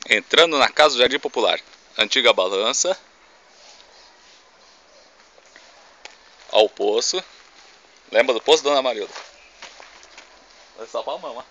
Entrando na casa do Jardim Popular. Antiga balança. Ao poço. Lembra do poço, dona Marilda? Vai só pra mão, ó.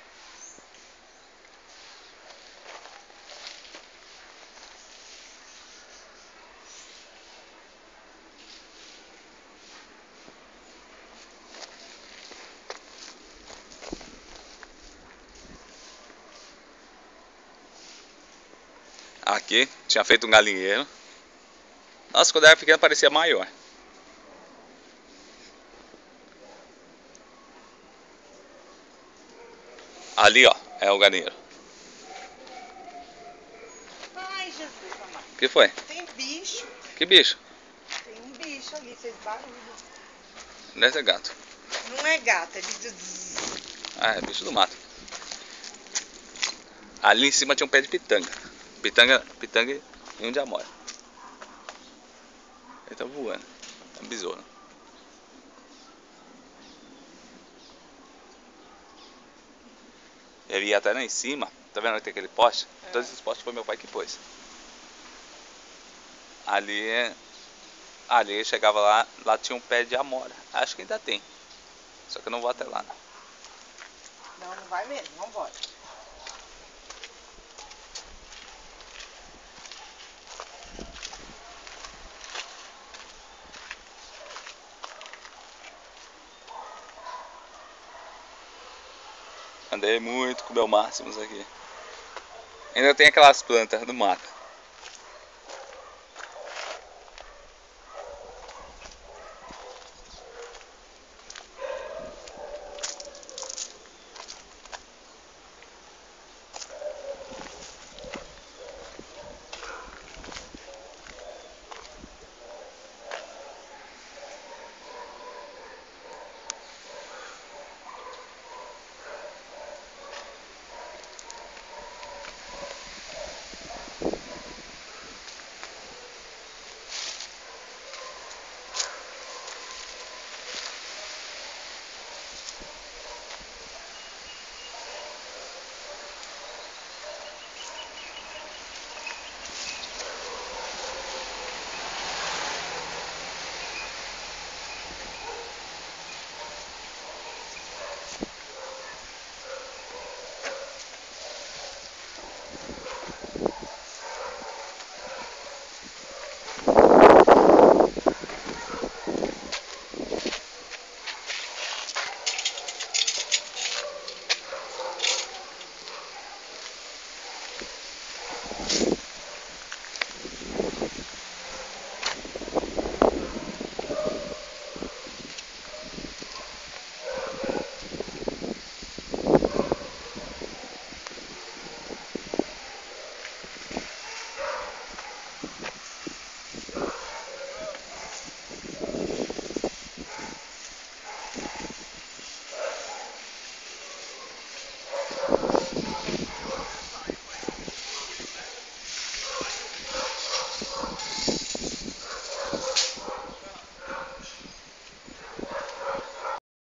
Aqui tinha feito um galinheiro. Nossa, quando eu era pequeno parecia maior. Ali, ó, é o galinheiro. Ai, Jesus amado. O que foi? Tem bicho. Que bicho? Tem um bicho ali, fez barulho. Deve ser gato. Não é gato, é de... Ah, é bicho do mato. Ali em cima tinha um pé de pitanga. Pitanga e um de amora. Ele tá voando. É um besouro. Eu ia até lá em cima. Tá vendo onde tem aquele poste? Todos esses postes foi meu pai que pôs. Ali chegava lá tinha um pé de amora. Acho que ainda tem. Só que eu não vou até lá. Não, não vai mesmo, vambora. Andei muito com o meu máximos aqui. Ainda tem aquelas plantas do mato.